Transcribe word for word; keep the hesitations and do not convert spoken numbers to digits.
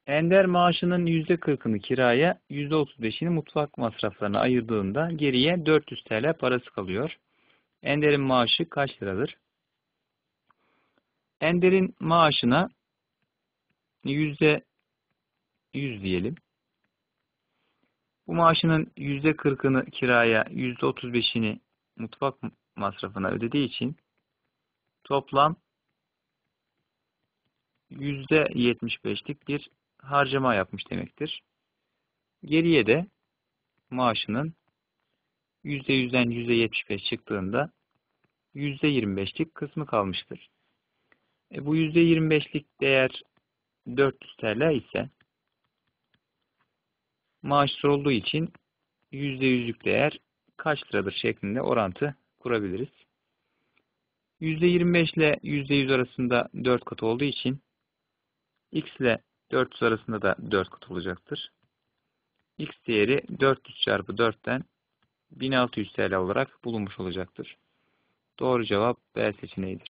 Ender maaşının yüzde kırkını kiraya, yüzde otuz beşini mutfak masraflarına ayırdığında geriye dört yüz T L parası kalıyor. Ender'in maaşı kaç liradır? Ender'in maaşına yüzde yüz diyelim. Bu maaşının yüzde kırkını kiraya, yüzde otuz beşini mutfak masrafına ödediği için toplam yüzde yetmiş beşlik bir harcama yapmış demektir. Geriye de maaşının yüzde yüzden yüzde yetmiş beş çıktığında yüzde yirmi beşlik kısmı kalmıştır. E bu yüzde yirmi beşlik değer dört yüz T L ise maaş sorulduğu için yüzde yüzlük değer kaç liradır şeklinde orantı kurabiliriz. yüzde yirmi beş ile yüzde yüz arasında dört kat olduğu için x ile dört yüz arasında da dört kat olacaktır. X değeri dört yüz çarpı dörtten bin altı yüz T L olarak bulunmuş olacaktır. Doğru cevap B seçeneğidir.